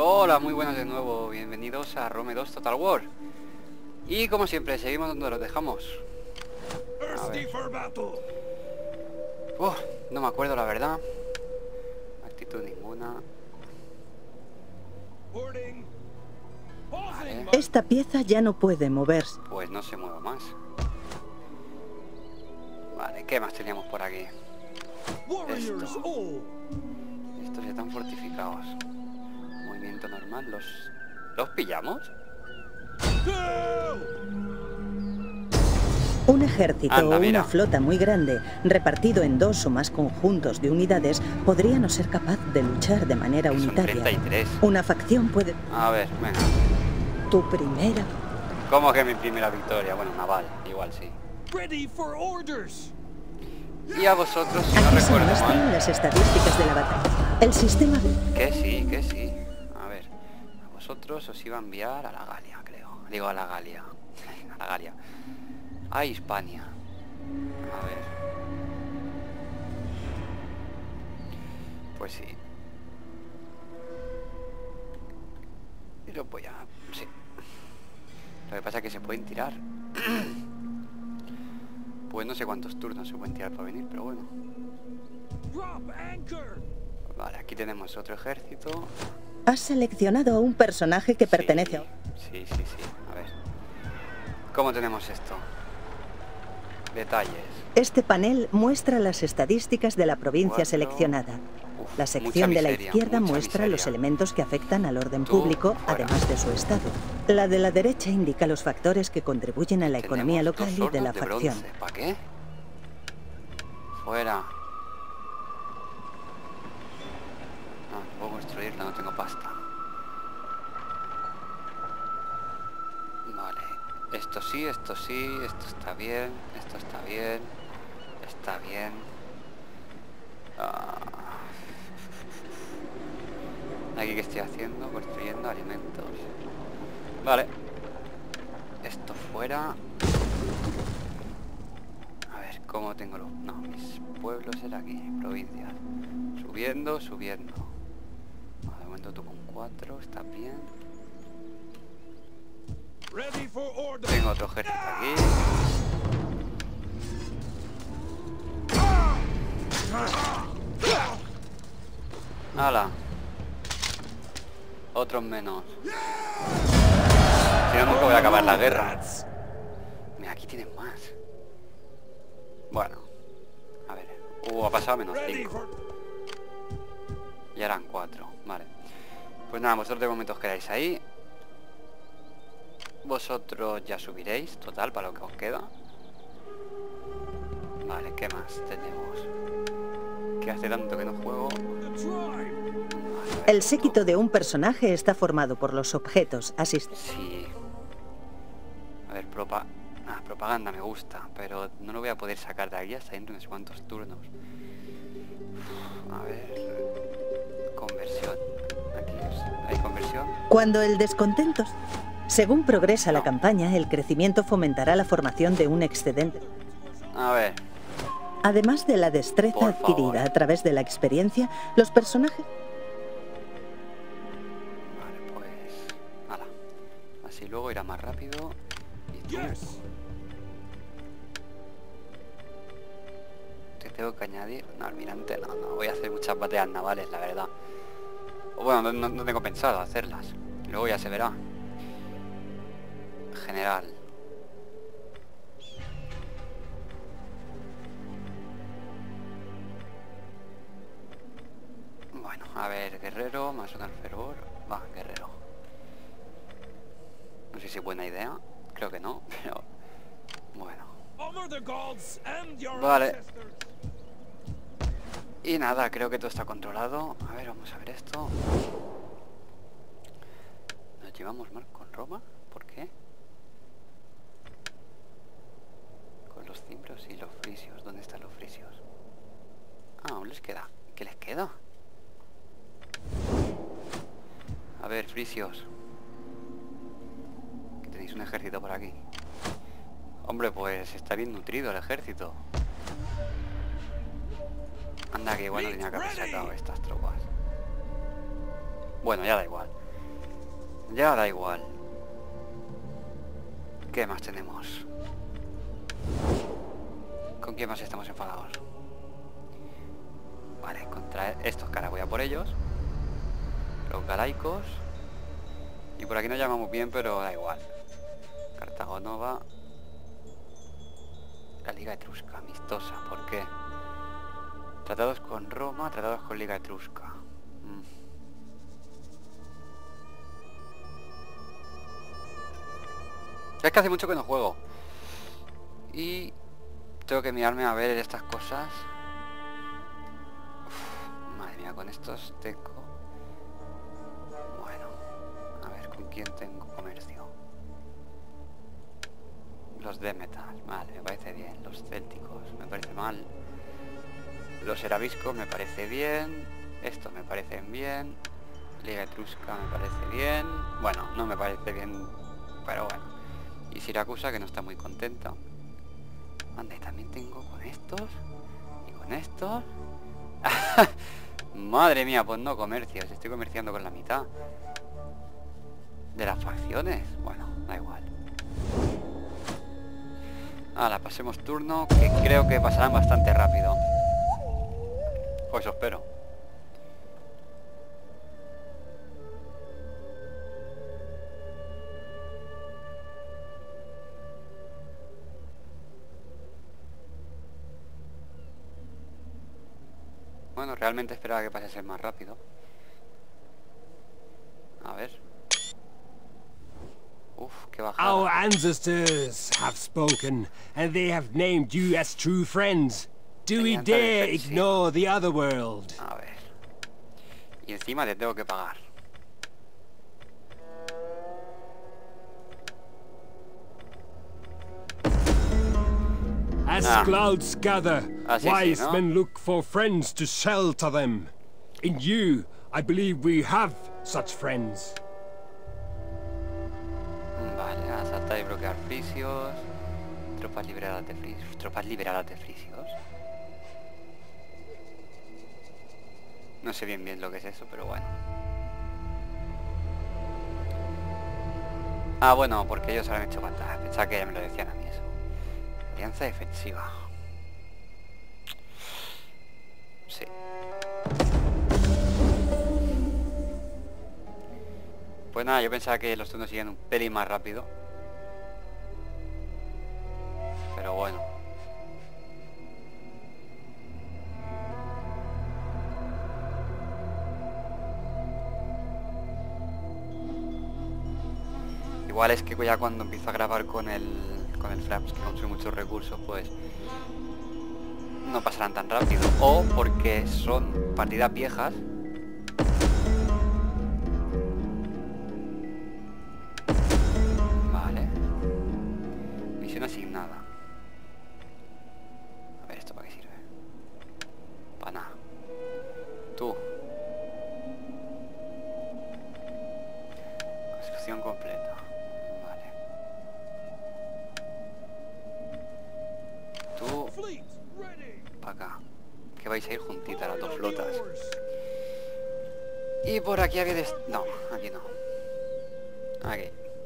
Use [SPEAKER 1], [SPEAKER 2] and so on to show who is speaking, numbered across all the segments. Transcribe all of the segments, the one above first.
[SPEAKER 1] Hola, muy buenas de nuevo, bienvenidos a Rome 2 Total War. Y como siempre, seguimos donde los dejamos. A ver. No me acuerdo la verdad. Actitud ninguna. Vale.
[SPEAKER 2] Esta pieza ya no puede moverse.
[SPEAKER 1] Pues no se mueva más. Vale, ¿qué más teníamos por aquí? Estos ya están fortificados. Movimiento normal, ¿los pillamos?
[SPEAKER 2] Un ejército
[SPEAKER 1] Anda,
[SPEAKER 2] o
[SPEAKER 1] mira.
[SPEAKER 2] una flota muy grande, repartido en 2 o más conjuntos de unidades, podría no ser capaz de luchar de manera
[SPEAKER 1] Son
[SPEAKER 2] unitaria.
[SPEAKER 1] 33.
[SPEAKER 2] Una facción puede...
[SPEAKER 1] A ver, venga.
[SPEAKER 2] Tu primera...
[SPEAKER 1] ¿Cómo que mi primera victoria? Bueno, naval, igual sí. Y a vosotros, si no
[SPEAKER 2] Aquí se
[SPEAKER 1] recuerdo
[SPEAKER 2] muestran
[SPEAKER 1] mal...
[SPEAKER 2] las estadísticas de la batalla. El sistema...
[SPEAKER 1] Que sí. A ver, a vosotros os iba a enviar a la Galia, creo. Digo a la Galia. A la Galia. A Hispania. A ver. Pues sí. Y lo voy a... Sí. Lo que pasa es que se pueden tirar. Pues no sé cuántos turnos se pueden tirar para venir, pero bueno. Vale, aquí tenemos otro ejército.
[SPEAKER 2] Has seleccionado a un personaje que pertenece a...
[SPEAKER 1] Sí. A ver. ¿Cómo tenemos esto? Detalles.
[SPEAKER 2] Este panel muestra las estadísticas de la provincia
[SPEAKER 1] 4.
[SPEAKER 2] seleccionada.
[SPEAKER 1] Uf,
[SPEAKER 2] La sección
[SPEAKER 1] mucha
[SPEAKER 2] de la
[SPEAKER 1] miseria,
[SPEAKER 2] izquierda
[SPEAKER 1] mucha
[SPEAKER 2] muestra los
[SPEAKER 1] miseria.
[SPEAKER 2] elementos que afectan al orden
[SPEAKER 1] Tú,
[SPEAKER 2] público,
[SPEAKER 1] fuera.
[SPEAKER 2] además de su estado. La de la derecha indica los factores que contribuyen a la economía
[SPEAKER 1] Tenemos
[SPEAKER 2] local
[SPEAKER 1] dos
[SPEAKER 2] y de la
[SPEAKER 1] hornos
[SPEAKER 2] facción.
[SPEAKER 1] bronce. ¿Para qué? Fuera. No puedo construirla, no tengo pasta. Vale. Esto sí, esto está bien, esto está bien. Está bien. Aquí que estoy haciendo, construyendo alimentos. Vale. Esto fuera. A ver, ¿cómo tengo los...? No, mis pueblos era aquí, provincias. Subiendo. Vale, de momento tú con 4, está bien. Tengo otro ejército aquí. ¡Hala! Otros menos. Si no, nunca voy a acabar la guerra. Mira, aquí tienen más. Bueno. A ver. Ha pasado menos 5. Y eran 4. Vale. Pues nada, vosotros de momento os quedáis ahí. Vosotros ya subiréis, total, para lo que os queda. Vale, ¿qué más tenemos? Que hace tanto que no juego.
[SPEAKER 2] El séquito de un personaje está formado por los objetos asistentes.
[SPEAKER 1] Sí. A ver, propaganda me gusta, pero no lo voy a poder sacar de aquí hasta dentro de unos cuantos turnos. A ver... Conversión. Aquí hay conversión.
[SPEAKER 2] Cuando el descontento... Según progresa la campaña, el crecimiento fomentará la formación de un excedente.
[SPEAKER 1] A ver.
[SPEAKER 2] Además de la destreza
[SPEAKER 1] Por favor.
[SPEAKER 2] adquirida a través de la experiencia, los personajes...
[SPEAKER 1] Vale, pues... Hala. Así luego irá más rápido. Y tú... Te tengo que añadir... No, almirante, no voy a hacer muchas batallas navales, la verdad. O bueno, no tengo pensado hacerlas. Luego ya se verá. General. Bueno, a ver, guerrero, más un al fervor. Va, guerrero. No sé si es buena idea. Creo que no, pero... Bueno. Vale. Y nada, creo que todo está controlado. A ver, vamos a ver esto. ¿Nos llevamos mal con Roma? ¿Por qué? Con los cimbros y los frisios. ¿Dónde están los frisios? Ah, aún les queda. ¿Qué les queda? A ver, frisios. Que tenéis un ejército por aquí. Hombre, pues está bien nutrido el ejército. Anda, que igual no tenía que haber sacado estas tropas. Bueno, ya da igual. Ya da igual. ¿Qué más tenemos? ¿Con quién más estamos enfadados? Vale, contra estos caras voy a por ellos. Los galaicos. Y por aquí nos llamamos bien, pero da igual. Cartago Nova. La Liga Etrusca, amistosa, ¿por qué? Tratados con Roma, tratados con Liga Etrusca. Es que hace mucho que no juego. Y tengo que mirarme a ver estas cosas. Uf, madre mía, con estos tengo... Bueno, a ver, ¿con quién tengo comercio? Los Demetal, vale, me parece bien. Los célticos, me parece mal. Los erabiscos me parece bien. Estos me parecen bien. Liga Etrusca me parece bien. Bueno, no me parece bien, pero bueno. Y Siracusa, que no está muy contenta. Anda, y también tengo con estos. Y con estos. Madre mía, pues no comercios. Estoy comerciando con la mitad de las facciones. Bueno, da igual. Ahora, pasemos turno, que creo que pasarán bastante rápido. O eso espero. Bueno, realmente esperaba que pasase más rápido. A ver. Uf, qué bajada.
[SPEAKER 3] Our ancestors have spoken, and they have named you as true friends. Do we
[SPEAKER 1] Alianza
[SPEAKER 3] dare
[SPEAKER 1] defensiva.
[SPEAKER 3] ignore the other world?
[SPEAKER 1] A ver. Y encima te tengo que pagar.
[SPEAKER 3] As
[SPEAKER 1] Ah.
[SPEAKER 3] clouds gather,
[SPEAKER 1] Así sí,
[SPEAKER 3] wise
[SPEAKER 1] ¿no?
[SPEAKER 3] men look for friends to sell to them. In you, I believe we have such friends.
[SPEAKER 1] Vale, asaltar y bloquear frisios. Tropas liberadas de frisios. Tropas liberadas de frisios. No sé bien lo que es eso, pero bueno. Ah, bueno, porque ellos han hecho batalla. Pensaba que ya me lo decían a mí eso. Alianza defensiva. Sí. Pues nada, yo pensaba que los turnos siguen un pelín más rápido. Pero bueno. Igual es que ya cuando empiezo a grabar con el Fraps, que consume muchos recursos, pues no pasarán tan rápido. O porque son partidas viejas. Vale. Misión asignada. A ver, ¿esto para qué sirve? Para nada. Tú. Construcción completa. Vale. Tú. Para acá. Que vais a ir juntitas las dos flotas. Y por aquí había... No, aquí no. Aquí.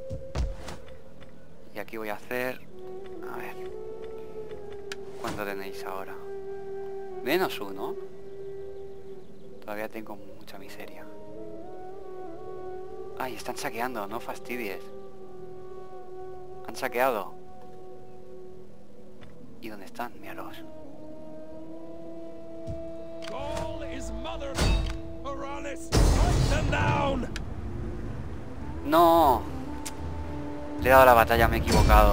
[SPEAKER 1] Y aquí voy a hacer... A ver. ¿Cuánto tenéis ahora? -1. Todavía tengo mucha miseria. Ay, están saqueando, no fastidies. Han saqueado. ¿Y dónde están? Míralos. ¡No! Le he dado la batalla, me he equivocado.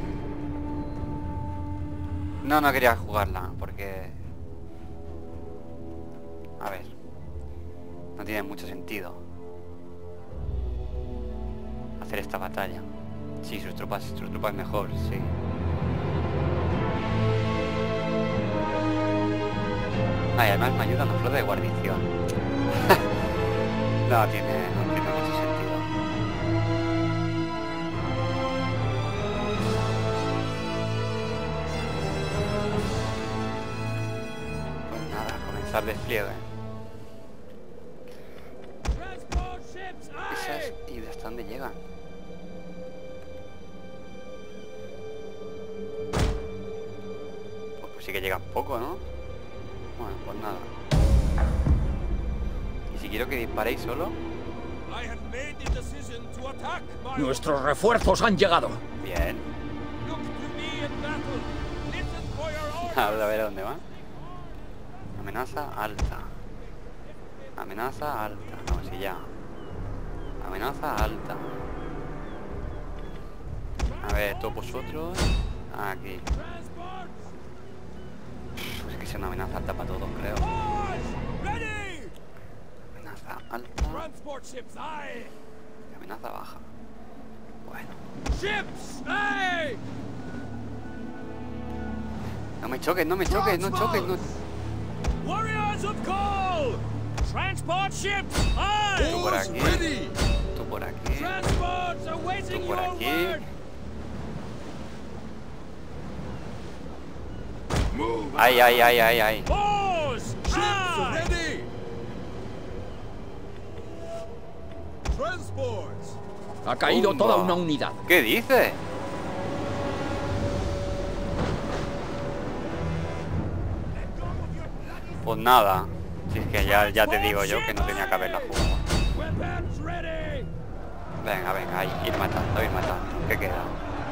[SPEAKER 1] No quería jugarla, porque... A ver. No tiene mucho sentido hacer esta batalla. Sí, sus tropas mejor, sí. Ah, y además me ayuda una flota de guarnición. No tiene mucho sentido. Pues nada, comenzar despliegue. Esas y ¿Y hasta dónde llegan? Pues sí que llegan poco, ¿no? Bueno, pues nada. ¿Y si quiero que disparéis solo?
[SPEAKER 4] Nuestros refuerzos han llegado.
[SPEAKER 1] Bien. A ver a dónde van. Amenaza alta. Amenaza alta. No, si ya. Amenaza alta. A ver, todos vosotros. Aquí. Pues es que es una amenaza alta para todos, creo. Amenaza alta. Y amenaza baja. Bueno. No me choques, no me choques, no choques, no.
[SPEAKER 4] Warriors of Gaul! Transport ships!
[SPEAKER 1] Tú por aquí. Tú por aquí.
[SPEAKER 4] Transports awaiting
[SPEAKER 1] Tú por
[SPEAKER 4] your
[SPEAKER 1] aquí.
[SPEAKER 4] word!
[SPEAKER 1] Ay, ay, ay, ay, ay.
[SPEAKER 4] Oars! Ha caído
[SPEAKER 1] Bomba.
[SPEAKER 4] toda una unidad.
[SPEAKER 1] ¿Qué dice? Pues nada. Si es que ya te digo yo que no tenía que haberla jugado.
[SPEAKER 4] Weapons ready!
[SPEAKER 1] Venga, venga, ahí, ir matando, ir matando. ¿Qué queda?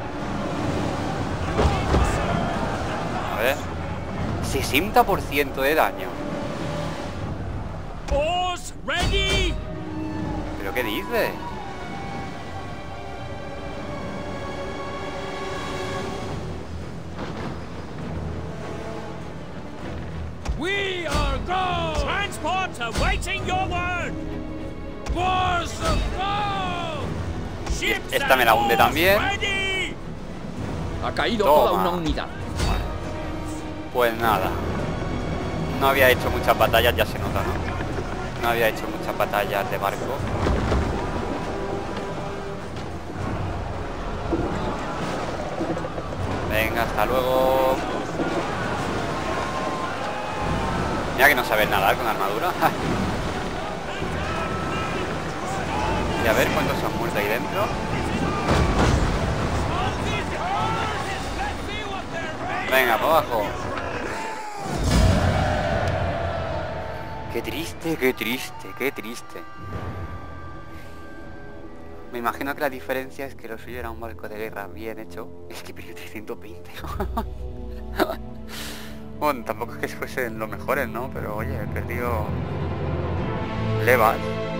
[SPEAKER 1] A ver. 60% de daño.
[SPEAKER 4] Oars ready!
[SPEAKER 1] ¿Pero qué dice?
[SPEAKER 4] We are Gaul! Transport awaiting your word! Wars of Gaul! Ships
[SPEAKER 1] Esta me la hunde
[SPEAKER 4] and oars
[SPEAKER 1] también.
[SPEAKER 4] ready! Ha caído
[SPEAKER 1] Toma.
[SPEAKER 4] toda una unidad.
[SPEAKER 1] Vale. Pues nada. No había hecho muchas batallas, ya se nota, ¿no? No había hecho muchas batallas de barco. Venga, hasta luego. Mira que no sabes nadar con armadura. Y a ver cuántos se han muerto ahí dentro. Venga, para abajo. Qué triste, qué triste, qué triste. Me imagino que la diferencia es que lo suyo era un barco de guerra bien hecho. Es que pidió 320. Bueno, tampoco es que fuesen los mejores, ¿no? Pero oye, he perdido levas.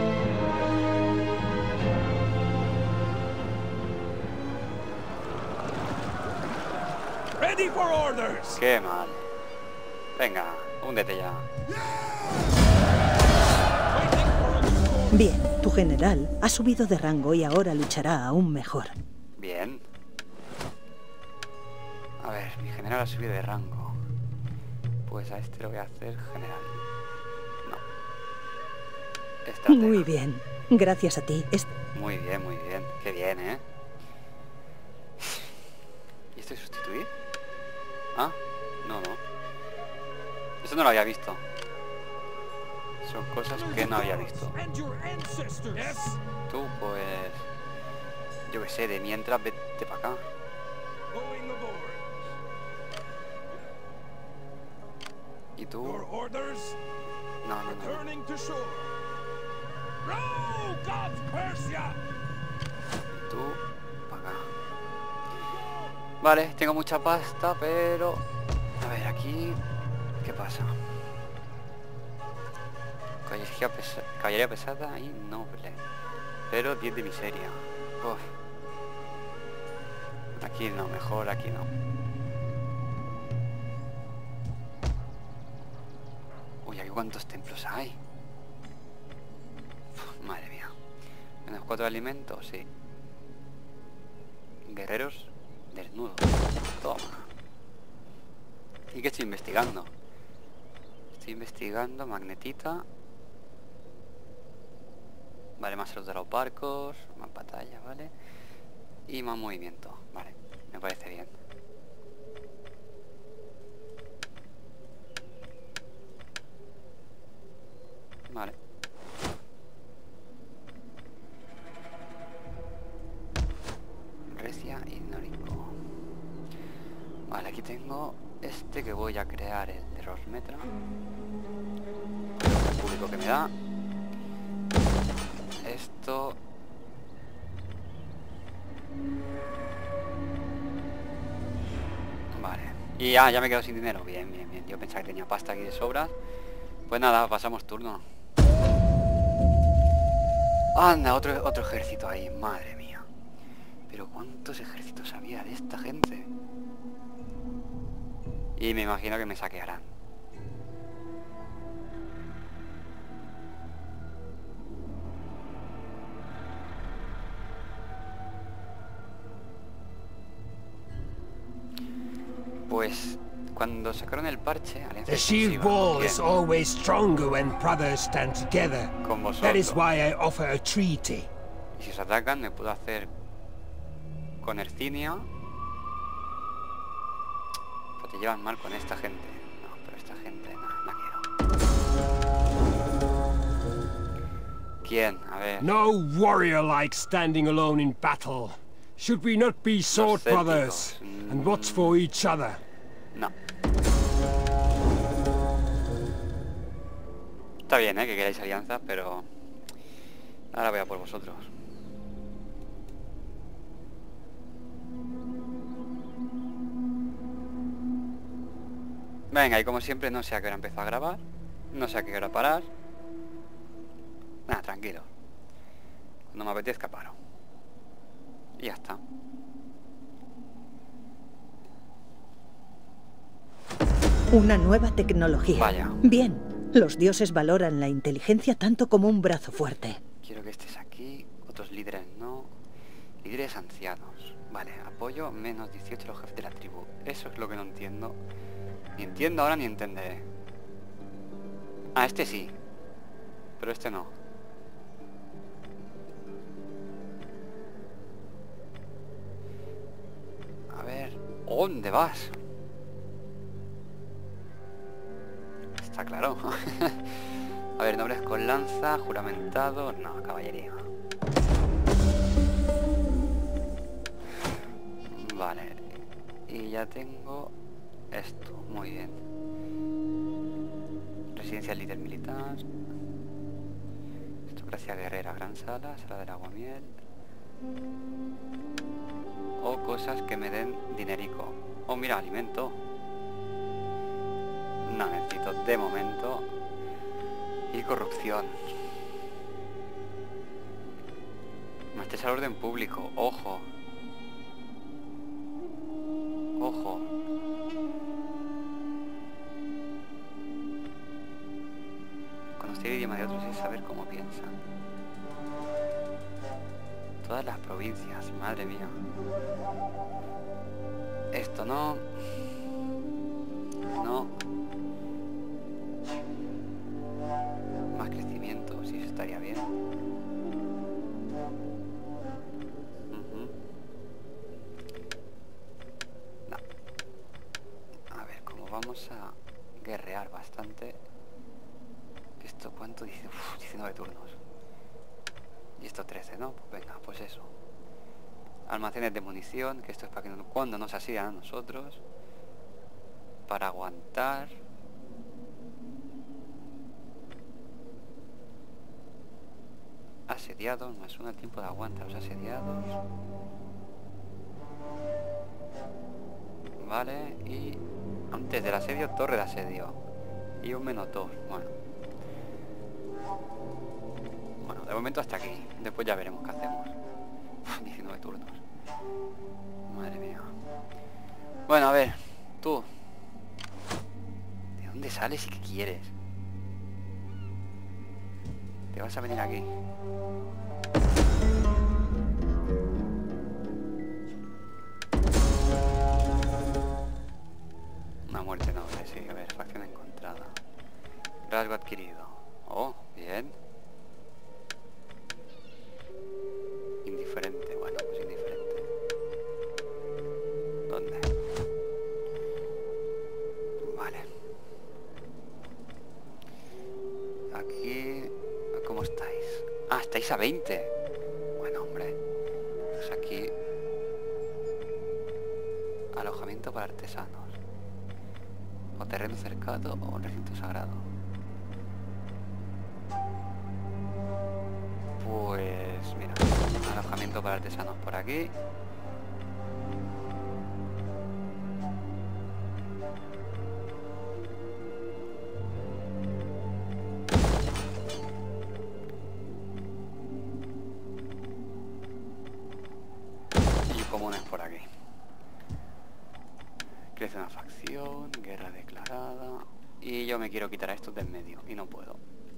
[SPEAKER 4] Ready for orders!
[SPEAKER 1] Qué mal. Venga, húndete ya.
[SPEAKER 2] Bien, tu general ha subido de rango y ahora luchará aún mejor.
[SPEAKER 1] Bien. A ver, mi general ha subido de rango. Pues a este lo voy a hacer general. No. Estratega.
[SPEAKER 2] Muy bien. Gracias a ti.
[SPEAKER 1] Muy bien, muy bien. Qué bien, ¿eh? ¿Y esto es sustituir? Ah, no, no. Eso no lo había visto. Son cosas que no había visto. Tú, pues... Yo qué sé, de mientras vete para acá. ¿Y tú? No, no, no. Tú, para acá. Vale, tengo mucha pasta, pero... A ver, aquí... ¿Qué pasa? Caballería pesada y noble. Pero 10 de miseria. Uf. Aquí no, mejor aquí no. Uy, aquí cuántos templos hay. Uf, madre mía. ¿Menos 4 alimentos? Sí. Guerreros desnudos. Toma. ¿Y qué estoy investigando? Estoy investigando magnetita. Vale, más salud de los barcos, más batalla, ¿vale? Y más movimiento, vale, me parece bien. Vale. aquí tengo este que voy a crear, el de Rosmetra. El público que me da. Esto. Vale. Y ya me quedo sin dinero. Bien, bien, bien. Yo pensaba que tenía pasta aquí de sobras. Pues nada, pasamos turno. Anda, otro ejército ahí. Madre mía. Pero ¿cuántos ejércitos había de esta gente? Y me imagino que me saquearán. Pues cuando sacaron el parche, Alianza
[SPEAKER 3] The shield
[SPEAKER 1] Defensiva,
[SPEAKER 3] wall
[SPEAKER 1] bien,
[SPEAKER 3] is always stronger when brothers stand together.
[SPEAKER 1] con
[SPEAKER 3] That is
[SPEAKER 1] vosotros.
[SPEAKER 3] why I offer a treaty.
[SPEAKER 1] Y si os atacan, me puedo hacer con Hercinia. Pues te llevan mal con esta gente. No, pero esta gente, no quiero. ¿Quién? A ver.
[SPEAKER 3] No warrior likes standing alone in battle. Should we not be sword
[SPEAKER 1] célticos.
[SPEAKER 3] brothers and watch for each other?
[SPEAKER 1] No. Está bien, que queráis alianza, pero ahora voy a por vosotros. Venga, y como siempre no sé a qué hora empezó a grabar, no sé a qué hora parar. Nada, tranquilo. Cuando me apetezca paro. Y ya está.
[SPEAKER 2] Una nueva tecnología.
[SPEAKER 1] Vaya.
[SPEAKER 2] Bien, los dioses valoran la inteligencia tanto como un brazo fuerte.
[SPEAKER 1] Quiero que estés aquí. Otros líderes no. Líderes ancianos. Vale, apoyo menos 18 los jefes de la tribu. Eso es lo que no entiendo. Ni entiendo ahora ni entenderé. Ah, este sí. Pero este no. A ver... ¿Dónde vas? Está claro. A ver, nobles con lanza, juramentado... No, caballería. Vale. Y ya tengo esto. Muy bien. Residencia del líder militar. Aristocracia guerrera, gran sala, sala del aguamiel. O cosas que me den dinerico. O mira, alimento. No necesito de momento. Y corrupción. Maestres al orden público. Ojo. Ojo. Conocer el idioma de otros es saber cómo piensan. Todas las provincias, madre mía. Esto no. No. Más crecimiento, sí, eso estaría bien. No. A ver, como vamos a guerrear bastante. ¿Esto cuánto dice? 19 turnos. Y esto 13, ¿no? Pues venga, pues eso. Almacenes de munición, que esto es para que cuando nos asedian a nosotros. Para aguantar. Asediados, más uno el tiempo de aguanta a los asediados. Vale, y antes del asedio, torre de asedio. Y un -2, bueno. Bueno, de momento hasta aquí. Después ya veremos qué hacemos. 19 turnos. Madre mía. Bueno, a ver, tú. ¿De dónde sales y qué quieres? Te vas a venir aquí. Una muerte noble, sí, a ver, facción encontrada. Rasgo adquirido. Oh, bien. Indiferente, bueno, pues indiferente. ¿Dónde? Vale. Aquí... ¿Cómo estáis? Ah, estáis a 20. Bueno, hombre. Pues aquí... Alojamiento para artesanos. O terreno cercado o un recinto sagrado. Pues mira, alojamiento para artesanos por aquí. Y comunes por aquí. Crece una facción, guerra declarada. Y yo me quiero quitar a estos del medio y no puedo.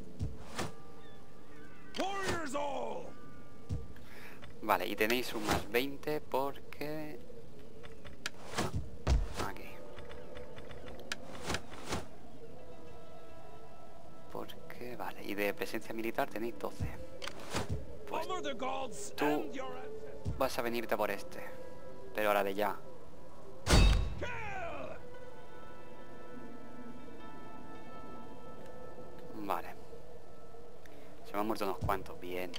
[SPEAKER 1] Vale, y tenéis un más 20 porque... Aquí. Porque, vale, y de presencia militar tenéis 12. Pues tú vas a venirte por este. Pero ahora de ya. Vale. Se me han muerto unos cuantos, bien.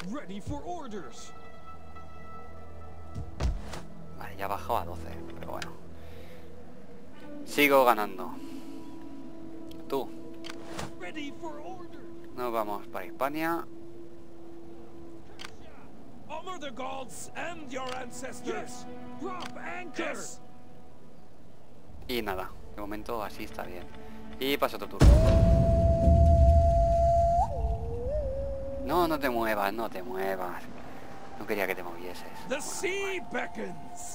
[SPEAKER 1] Vale, ya ha bajado a 12, pero bueno. Sigo ganando. Tú. Nos vamos para Hispania. Y nada, de momento así está bien. Y pasa otro turno. No, no te muevas, no te muevas. No quería que te movieses.
[SPEAKER 4] The sea beckons.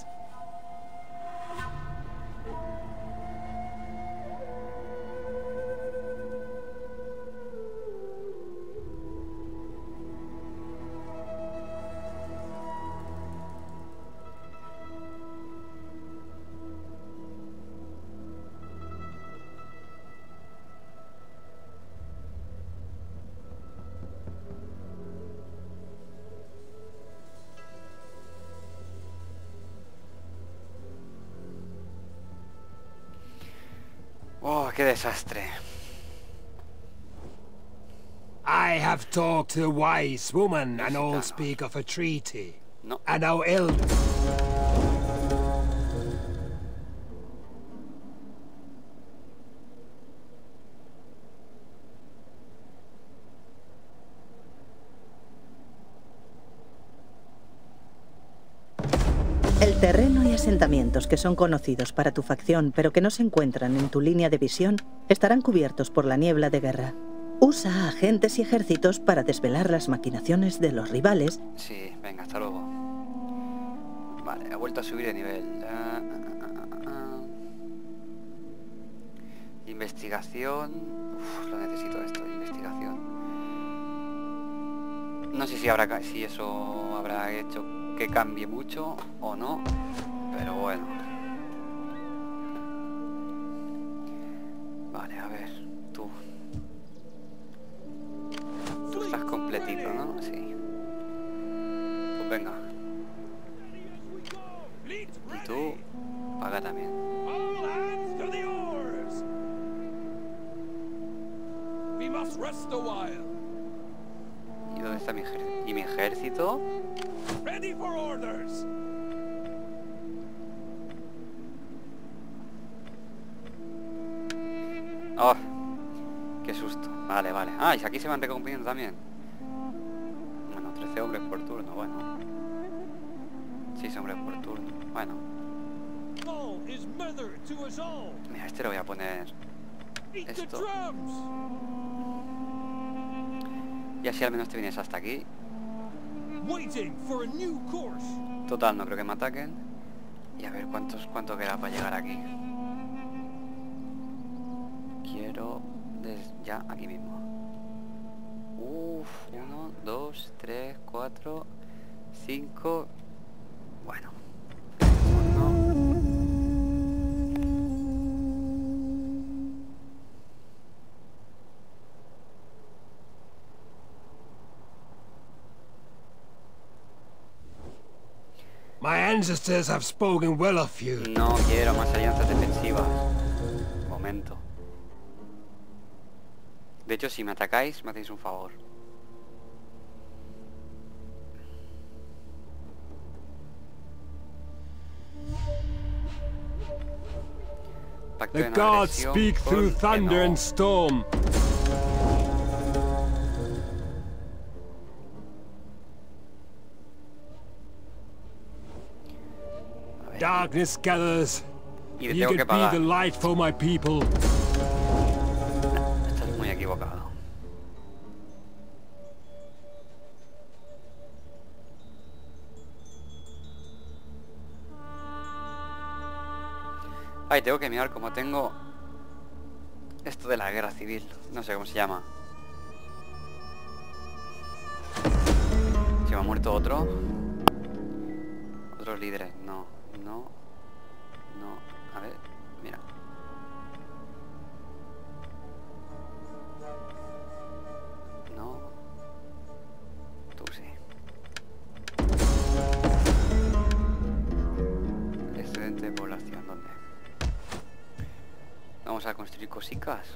[SPEAKER 1] Oh, qué desastre.
[SPEAKER 3] I have talked to a wise woman, and all speak of a treaty.
[SPEAKER 1] No.
[SPEAKER 3] And our elders.
[SPEAKER 2] El terreno y asentamientos que son conocidos para tu facción, pero que no se encuentran en tu línea de visión, estarán cubiertos por la niebla de guerra. Usa agentes y ejércitos para desvelar las maquinaciones de los rivales.
[SPEAKER 1] Sí, venga, hasta luego. Vale, ha vuelto a subir de nivel. Investigación. Uf, lo necesito esto, investigación. No sé si eso habrá hecho que cambie mucho o no, pero bueno. Vale, a ver, tú. Tú estás completito, ¿no? Sí. Pues venga. Y tú, paga también. ¿Y dónde está mi ejército? ¿Y mi ejército?
[SPEAKER 4] Ready for orders.
[SPEAKER 1] ¡Oh! ¡Qué susto! Vale, vale. Ah, y aquí se van recomponiendo también. Bueno, 13 hombres por turno, bueno. 6 hombres por turno, bueno. Mira, este lo voy a poner... esto. Y así al menos te vienes hasta aquí. Total, no creo que me ataquen. Y a ver cuánto queda para llegar aquí. Quiero... ya, aquí mismo. Uff, 1, 2, 3, 4, 5... Bueno.
[SPEAKER 3] My ancestors have spoken well of you.
[SPEAKER 1] No quiero más alianzas defensivas. Momento. De hecho, si me atacáis, me hacéis un favor. Pacto
[SPEAKER 3] The
[SPEAKER 1] de no
[SPEAKER 3] gods
[SPEAKER 1] agresión
[SPEAKER 3] speak
[SPEAKER 1] con
[SPEAKER 3] through thunder
[SPEAKER 1] Eno.
[SPEAKER 3] and storm.
[SPEAKER 1] A ver,
[SPEAKER 3] Darkness gathers.
[SPEAKER 1] y te
[SPEAKER 3] You
[SPEAKER 1] tengo que
[SPEAKER 3] could be
[SPEAKER 1] pagar.
[SPEAKER 3] the light for my people.
[SPEAKER 1] Estás muy equivocado. Ay, tengo que mirar cómo tengo esto de la guerra civil. No sé cómo se llama. ¿Se me ha muerto otro? Otros líderes. No, no, no. A ver, mira. No. Tú sí. Excedente de población, ¿dónde? Vamos a construir cositas.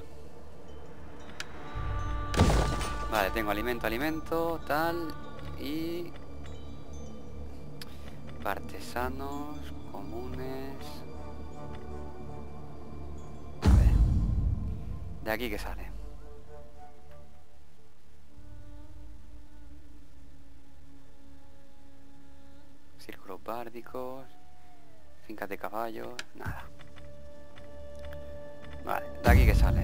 [SPEAKER 1] Vale, tengo alimento, tal. Y... artesanos, comunes... A ver. ¿De aquí qué sale? Círculos bárdicos... fincas de caballos... nada. Vale, ¿de aquí qué sale?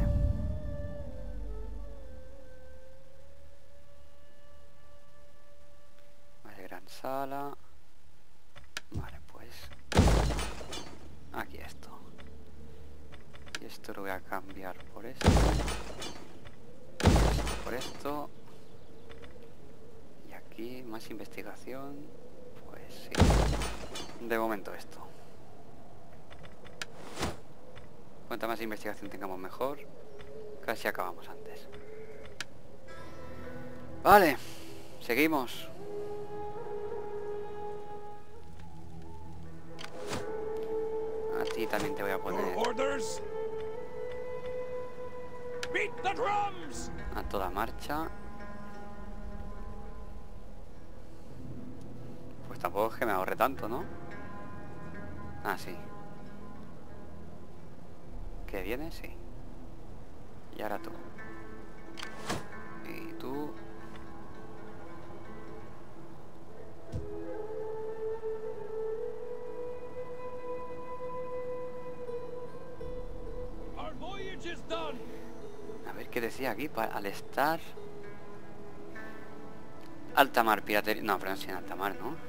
[SPEAKER 1] Vale, gran sala... Vale, pues... aquí esto. Y esto lo voy a cambiar por esto. Por esto. Y aquí más investigación. Pues sí. De momento esto. Cuanta más investigación tengamos mejor. Casi acabamos antes. Vale. Seguimos. A ti también te voy a poner
[SPEAKER 4] Your orders? Beat the drums!
[SPEAKER 1] a toda marcha. Pues tampoco es que me ahorre tanto, ¿no? Ah, sí. ¿Que viene? Sí. Y ahora tú. Y tú...
[SPEAKER 4] Our voyage is done!
[SPEAKER 1] A ver qué decía aquí. Al estar... alta mar, piratería... No, pero no es en alta mar, ¿no?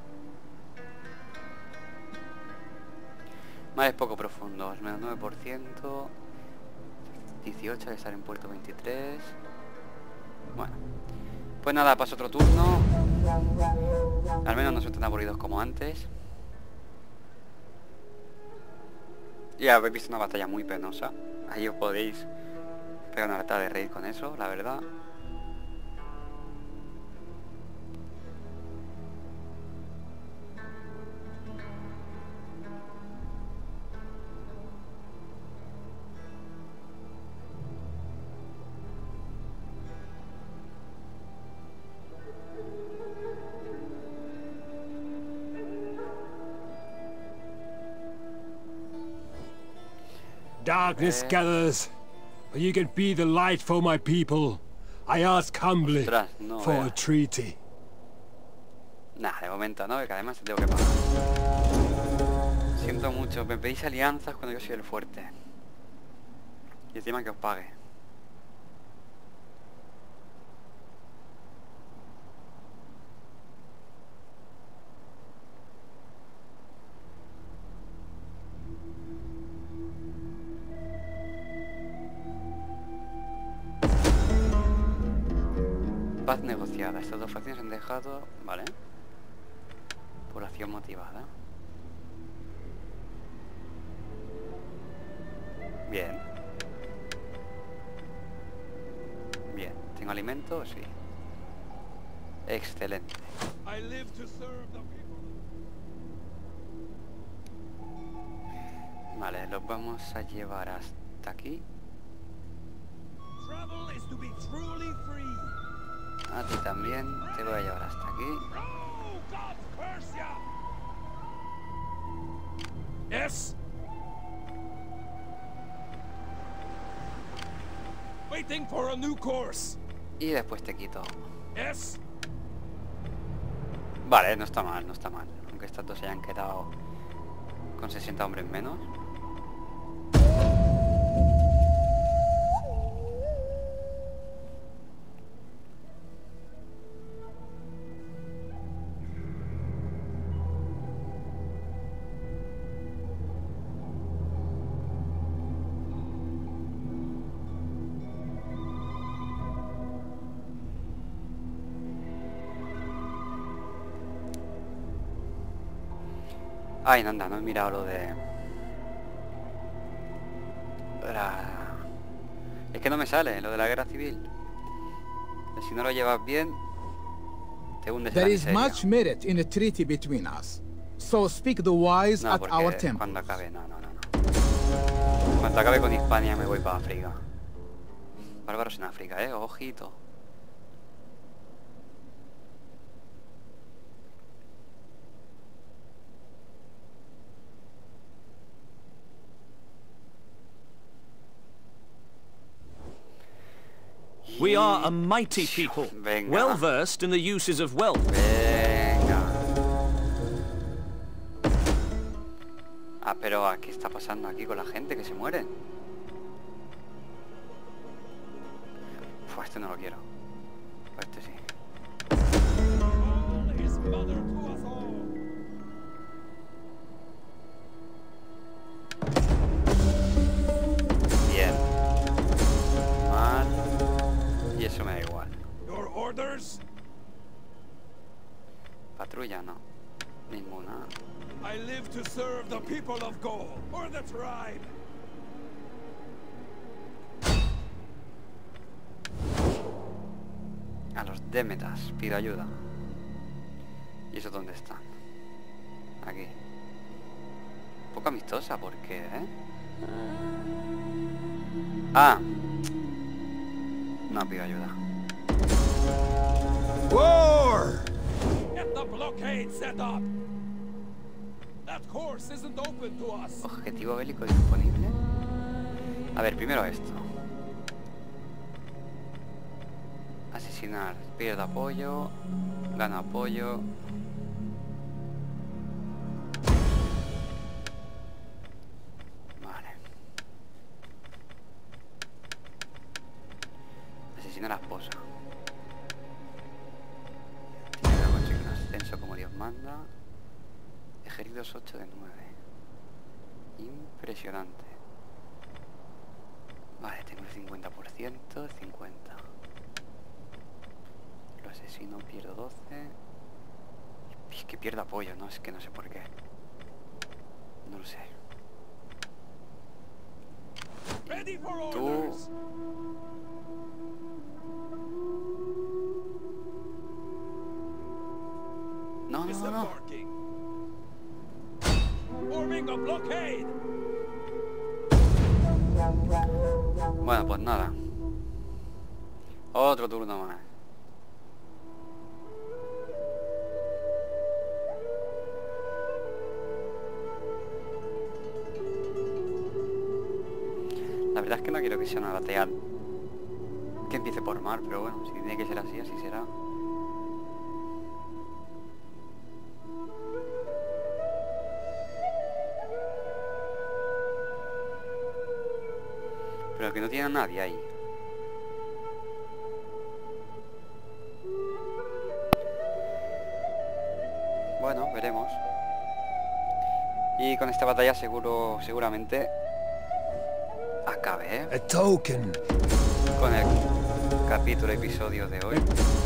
[SPEAKER 1] Mares poco profundos, menos 9%. 18 de estar en puerto 23. Bueno. Pues nada, paso otro turno. Al menos no son tan aburridos como antes. Ya habéis visto una batalla muy penosa. Ahí os podéis pegar una harta de reír con eso, la verdad.
[SPEAKER 3] Darkness gathers. You can be the light for my people. I ask humbly
[SPEAKER 1] Ostras, no
[SPEAKER 3] for a
[SPEAKER 1] veas.
[SPEAKER 3] treaty.
[SPEAKER 1] Nah, de momento no, que además te tengo que pagar. Siento mucho, me pedís alianzas cuando yo soy el fuerte. Y encima que os pague. Paz negociada. Estas dos facciones han dejado... Vale. Población motivada. Bien. Bien. ¿Tengo alimento? Sí. Excelente.
[SPEAKER 4] I live to serve the people.
[SPEAKER 1] Vale, los vamos a llevar hasta aquí.
[SPEAKER 4] Travel is to be truly free.
[SPEAKER 1] A ti también. Te voy a llevar hasta aquí.
[SPEAKER 4] Oh, God curse ya! Yes? Waiting for a new course.
[SPEAKER 1] Y después te quito.
[SPEAKER 4] Yes.
[SPEAKER 1] Vale, no está mal, no está mal. Aunque estos dos se hayan quedado con 60 hombres menos. Ay, anda, no he mirado lo de... Es que no me sale lo de la guerra civil. Si no lo llevas bien, te hundes en la
[SPEAKER 5] There is
[SPEAKER 1] miseria.
[SPEAKER 5] much merit in a treaty between us. So speak the wise
[SPEAKER 1] No,
[SPEAKER 5] at our
[SPEAKER 1] porque
[SPEAKER 5] temple.
[SPEAKER 1] cuando acabe, no. Cuando acabe con Hispania me voy para África. Bárbaros en África, ojito.
[SPEAKER 6] We are a mighty people,
[SPEAKER 1] Venga.
[SPEAKER 6] well versed in the uses of wealth.
[SPEAKER 1] Venga. Ah, pero ¿qué está pasando aquí con la gente que se mueren? Este no lo quiero. Este sí.
[SPEAKER 4] All his mother to us all.
[SPEAKER 1] Bien. Mal. Y eso me da igual.
[SPEAKER 4] Your orders?
[SPEAKER 1] Patrulla no. Ninguna.
[SPEAKER 4] I live to serve the people of Gaul, or the tribe.
[SPEAKER 1] A los Démetas pido ayuda. ¿Y eso dónde están? Aquí. Un poco amistosa, ¿por qué, Ah. No pido ayuda.
[SPEAKER 3] War!
[SPEAKER 4] Get the blockade set up. That course isn't open to us.
[SPEAKER 1] Objetivo bélico disponible. A ver, primero esto. Asesinar. Pierdo apoyo. Gano apoyo. Vale. Asesina a la esposa. Tiene que conseguir un ascenso como Dios manda. Heridos 8 de 9. Impresionante. Vale, tengo el 50%, 50. Lo asesino, pierdo 12. Es que pierdo apoyo, ¿no? Es que no sé por qué. No lo sé.
[SPEAKER 4] Ready for
[SPEAKER 1] Tú...
[SPEAKER 4] orders.
[SPEAKER 1] No, no, no, no.
[SPEAKER 4] Disembarking. Forming a blockade.
[SPEAKER 1] Bueno, pues nada. Otro turno más. La verdad es que no quiero que sea una batalla que empiece por mar, pero bueno, si tiene que ser así, así será. Pero que no tiene a nadie ahí. Bueno, veremos. Y con esta batalla seguramente acabe,
[SPEAKER 3] A token.
[SPEAKER 1] con el capítulo, episodio de hoy.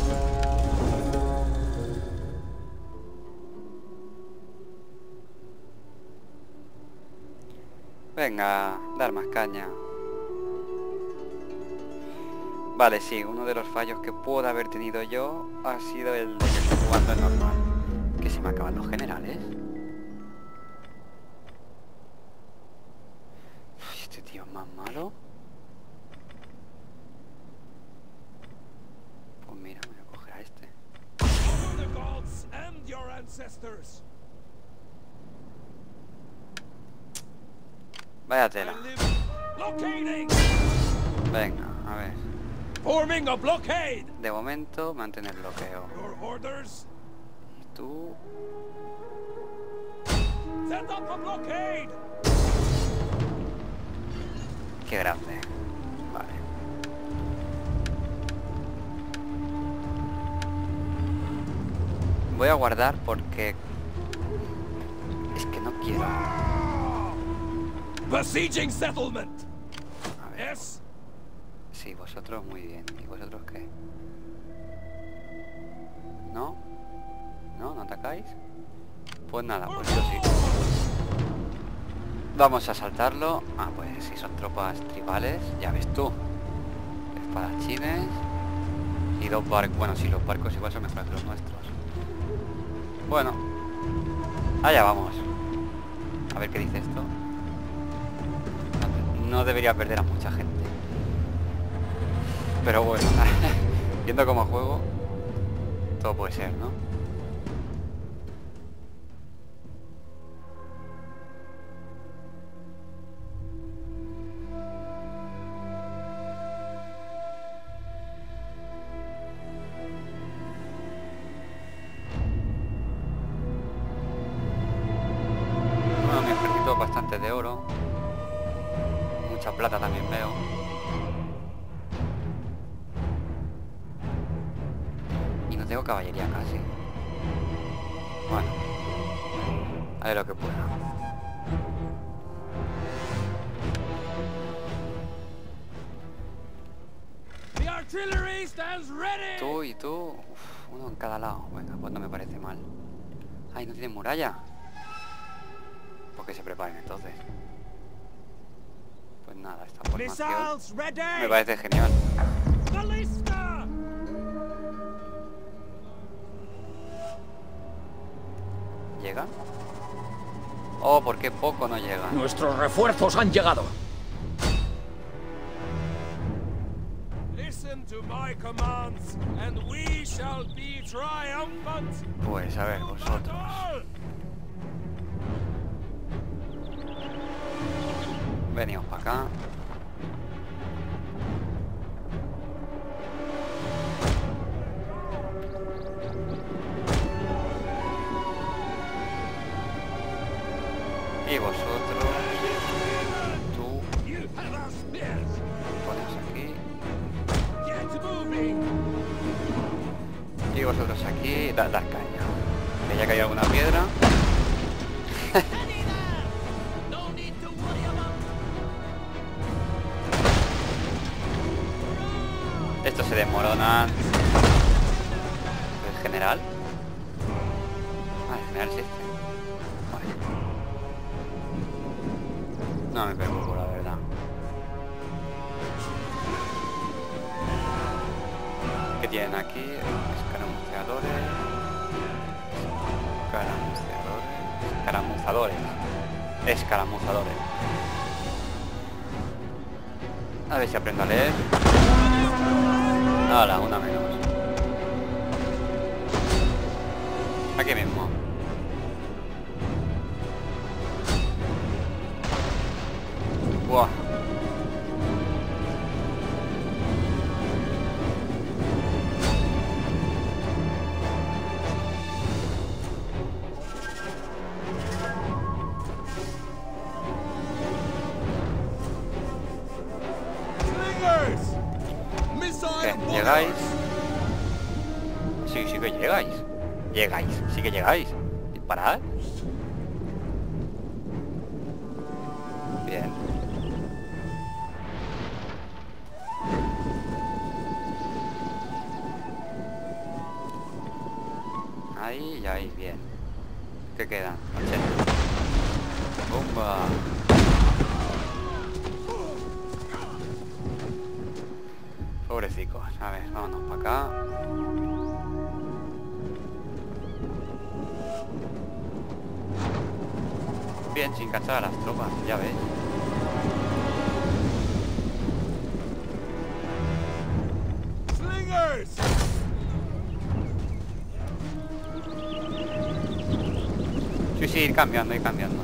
[SPEAKER 1] Venga, dar más caña. Vale, sí, uno de los fallos que puedo haber tenido yo ha sido el de que estoy jugando en normal. Que se me acaban los generales. Ay, este tío es más malo. Pues mira, me voy a coger a este.
[SPEAKER 4] Honor the gods and your ancestors.
[SPEAKER 1] Vaya
[SPEAKER 4] I
[SPEAKER 1] tela.
[SPEAKER 4] live blockading.
[SPEAKER 1] Venga, a ver.
[SPEAKER 4] Forming a blockade.
[SPEAKER 1] De momento, mantener bloqueo.
[SPEAKER 4] Your orders.
[SPEAKER 1] Y tú...
[SPEAKER 4] Set up a blockade.
[SPEAKER 1] Qué grande. Vale. Voy a guardar porque... Es que no quiero.
[SPEAKER 4] Besieging settlement.
[SPEAKER 1] A ver.
[SPEAKER 4] Yes.
[SPEAKER 1] Sí, vosotros muy bien. ¿Y vosotros qué? ¿No? ¿No? ¿No atacáis? Pues nada, pues yo sí. Vamos a saltarlo. Ah, pues si son tropas tribales, ya ves tú. Espadachines. Y 2 barcos. Bueno, sí, los barcos igual son mejores que los nuestros. Bueno. Allá vamos. A ver qué dice esto. No debería perder a mucha gente. Pero bueno, viendo cómo juego, todo puede ser, ¿no? Bueno, mi ejército es bastante de oro. Mucha plata también veo. Y no tengo caballería casi. Bueno. A ver lo que pueda.
[SPEAKER 4] The artillery stands ready.
[SPEAKER 1] Tú y tú. Uf, uno en cada lado. Venga, pues no me parece mal. Ay, ¿no tienen muralla? Pues que se preparen entonces. Pues nada, esta formación
[SPEAKER 4] Missiles ready.
[SPEAKER 1] me parece genial.
[SPEAKER 4] Ballista.
[SPEAKER 1] ¿Llegan? Oh, ¿por qué poco no llegan?
[SPEAKER 6] Nuestros refuerzos han llegado.
[SPEAKER 4] Listen to my commands, and we shall be triumphant.
[SPEAKER 1] Pues a ver, vosotros. Venimos para acá. Y vosotros, tú,
[SPEAKER 4] You have our spears.
[SPEAKER 1] pones aquí.
[SPEAKER 4] Get moving.
[SPEAKER 1] Y vosotros aquí, dar caña. Que ya que hay alguna piedra.
[SPEAKER 4] No need to worry about.
[SPEAKER 1] Estos se desmoronan. ¿El general? Ah, el general es este. Vale. No me preocupo, la verdad. ¿Qué tienen aquí? Escaramuzadores. Escaramuzadores. A ver si aprendo a leer. Hala, una menos. Aquí mismo. Buah.
[SPEAKER 4] Slingers.
[SPEAKER 1] ¿Qué?
[SPEAKER 4] Missile.
[SPEAKER 1] ¿Llegáis? Sí, sí que llegáis. Llegáis, sí que llegáis. Disparad. Bien. Ahí y ahí, bien. ¿Qué quedan? 80. ¡Bomba! Pobrecicos. A ver, vámonos para acá. Bien, sin cachar a las tropas, ya ves.
[SPEAKER 4] Slingers.
[SPEAKER 1] Sí, sí, ir cambiando, ir cambiando.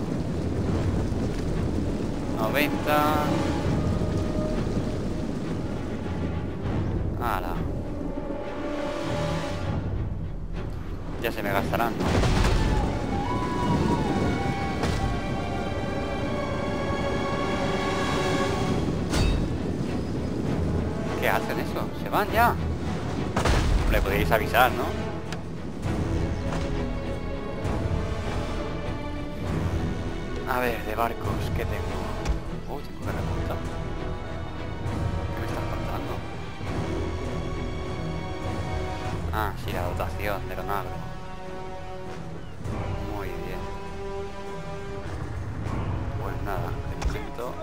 [SPEAKER 1] 90. ¡Hala! Ya se me gastarán, ¿no? ¿Qué hacen eso? ¿Se van ya? Le podéis avisar, ¿no? A ver, de barcos, ¿qué tengo? Tengo que remontar. ¿Qué me estás contando? Ah, sí, la dotación de Leonardo. Muy bien. Pues nada, de momento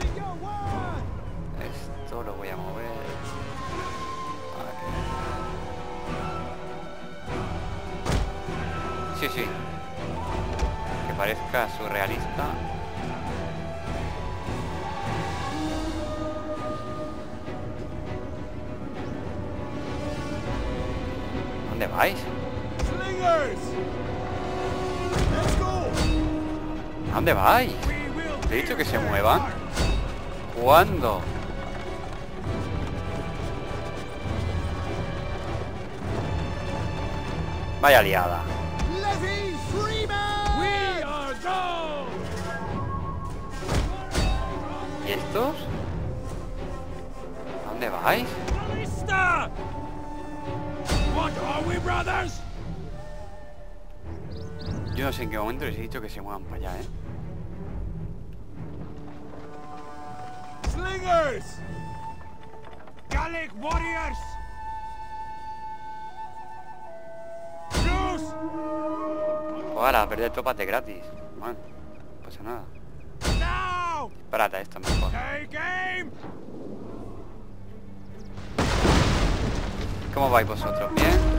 [SPEAKER 1] esto lo voy a mover. Sí, sí. Que parezca surrealista. ¿Dónde vais? ¿A dónde vais? ¿Te he dicho que se muevan? ¿Cuándo? Vaya liada. ¿Y estos? ¿A dónde vais? Yo no sé en qué momento les he dicho que se muevan para allá, ¿eh?
[SPEAKER 4] Slingers! Gallic warriors! Bruce!
[SPEAKER 1] Ahora, perder tropas de gratis. Bueno, no pasa nada.
[SPEAKER 4] Now!
[SPEAKER 1] Espérate, esto mejor.
[SPEAKER 4] Take aim!
[SPEAKER 1] ¿Cómo vais vosotros? ¿Bien?